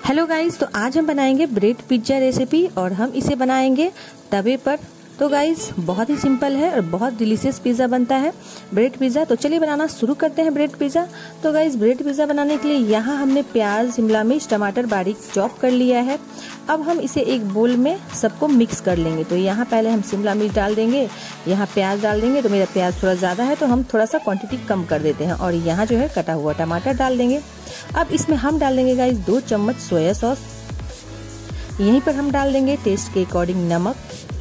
Hello guys, तो आज हम बनाएंगे ब्रेड पिज्जा रेसिपी और हम इसे बनाएंगे तवे पर। तो गाइस बहुत ही सिंपल है और बहुत डिलीशियस पिज़्ज़ा बनता है ब्रेड पिज़्ज़ा। तो चलिए बनाना शुरू करते हैं ब्रेड पिज़्ज़ा। तो गाइस ब्रेड पिज़्ज़ा बनाने के लिए यहाँ हमने प्याज, शिमला मिर्च, टमाटर बारीक चॉप कर लिया है। अब हम इसे एक बोल में सबको मिक्स कर लेंगे। तो यहाँ पहले हम शिमला मिर्च डाल देंगे, यहाँ प्याज डाल देंगे। तो मेरा प्याज थोड़ा ज़्यादा है तो हम थोड़ा सा क्वांटिटी कम कर देते हैं। और यहाँ जो है कटा हुआ टमाटर डाल देंगे। अब इसमें हम डाल देंगे गाइस 2 चम्मच सोया सॉस। यहीं पर हम डाल देंगे टेस्ट के अकॉर्डिंग नमक,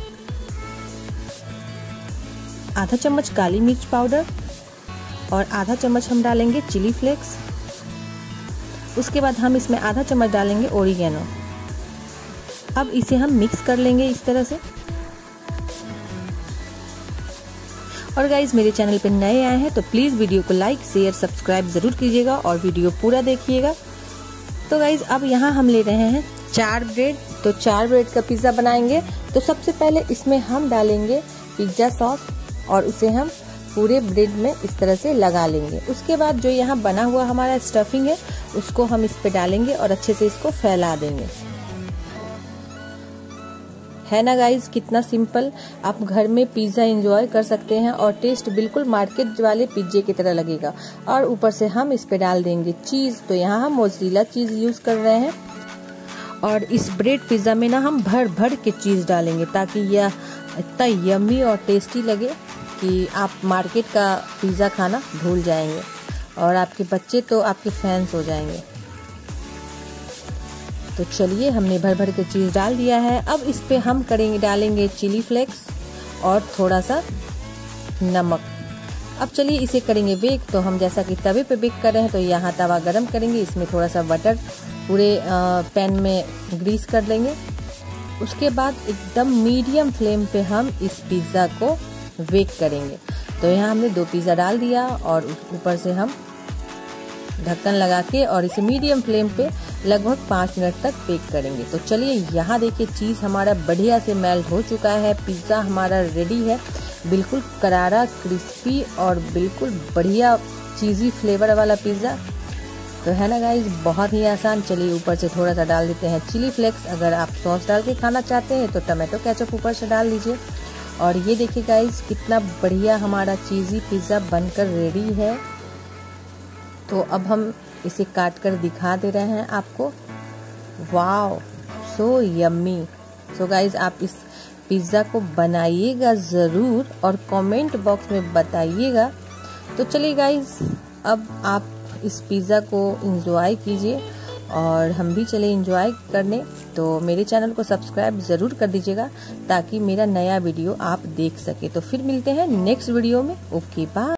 आधा चम्मच काली मिर्च पाउडर और आधा चम्मच हम डालेंगे चिली फ्लेक्स। उसके बाद हम इसमें आधा चम्मच डालेंगे ओरिगेनो। अब इसे हम मिक्स कर लेंगे इस तरह से। और गाइज मेरे चैनल पे नए आए हैं तो प्लीज़ वीडियो को लाइक, शेयर, सब्सक्राइब ज़रूर कीजिएगा और वीडियो पूरा देखिएगा। तो गाइज अब यहाँ हम ले रहे हैं 4 ब्रेड। तो 4 ब्रेड का पिज़्ज़ा बनाएंगे। तो सबसे पहले इसमें हम डालेंगे पिज़्ज़ा सॉस और उसे हम पूरे ब्रेड में इस तरह से लगा लेंगे। उसके बाद जो यहाँ बना हुआ हमारा स्टफिंग है उसको हम इस पे डालेंगे और अच्छे से इसको फैला देंगे। है ना गाइज, कितना सिंपल। आप घर में पिज़्ज़ा एंजॉय कर सकते हैं और टेस्ट बिल्कुल मार्केट वाले पिज़्ज़े की तरह लगेगा। और ऊपर से हम इस पे डाल देंगे चीज़। तो यहाँ हम मोज़रेला चीज़ यूज़ कर रहे हैं। और इस ब्रेड पिज़्ज़ा में ना हम भर भर के चीज़ डालेंगे ताकि यह इतना यम्मी और टेस्टी लगे कि आप मार्केट का पिज़्ज़ा खाना भूल जाएंगे और आपके बच्चे तो आपके फैंस हो जाएंगे। तो चलिए हमने भर भर के चीज़ डाल दिया है। अब इस पे हम डालेंगे चिली फ्लेक्स और थोड़ा सा नमक। अब चलिए इसे करेंगे बेक। तो हम जैसा कि तवे पे बेक कर रहे हैं तो यहाँ तवा गरम करेंगे, इसमें थोड़ा सा बटर पूरे पैन में ग्रीस कर लेंगे। उसके बाद एकदम मीडियम फ्लेम पे हम इस पिज़्ज़ा को बेक करेंगे। तो यहाँ हमने 2 पिज़्ज़ा डाल दिया और ऊपर से हम ढक्कन लगा के और इसे मीडियम फ्लेम पे लगभग 5 मिनट तक बेक करेंगे। तो चलिए यहाँ देखिए चीज़ हमारा बढ़िया से मेल्ट हो चुका है। पिज़्ज़ा हमारा रेडी है, बिल्कुल करारा, क्रिस्पी और बिल्कुल बढ़िया चीज़ी फ्लेवर वाला पिज़्ज़ा। तो है ना गाइज, बहुत ही आसान। चलिए ऊपर से थोड़ा सा डाल देते हैं चिली फ्लेक्स। अगर आप सॉस डाल के खाना चाहते हैं तो टमाटो केचप ऊपर से डाल लीजिए। और ये देखिए गाइज कितना बढ़िया हमारा चीज़ी पिज़्ज़ा बनकर रेडी है। तो अब हम इसे काट कर दिखा दे रहे हैं आपको। Wow, so yummy. So guys आप इस पिज़्ज़ा को बनाइएगा ज़रूर और कमेंट बॉक्स में बताइएगा। तो चलिए गाइज अब आप इस पिज़्ज़ा को एंजॉय कीजिए और हम भी चले एंजॉय करने। तो मेरे चैनल को सब्सक्राइब ज़रूर कर दीजिएगा ताकि मेरा नया वीडियो आप देख सके। तो फिर मिलते हैं नेक्स्ट वीडियो में। Okay bye.